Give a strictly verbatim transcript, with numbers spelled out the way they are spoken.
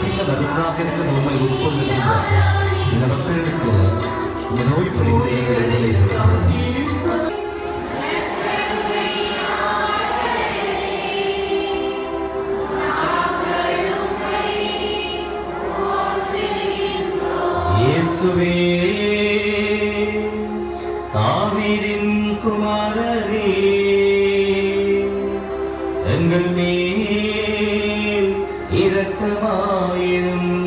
இந்த மருந்தாக இருக்க நோயை உட்கொள்ளுகின்ற இந்த மக்களுக்கு இந்த நோய் இயேசுவே தாவீதின் குமாரனே எங்கள் மேல் இரக்கமாயிரும்.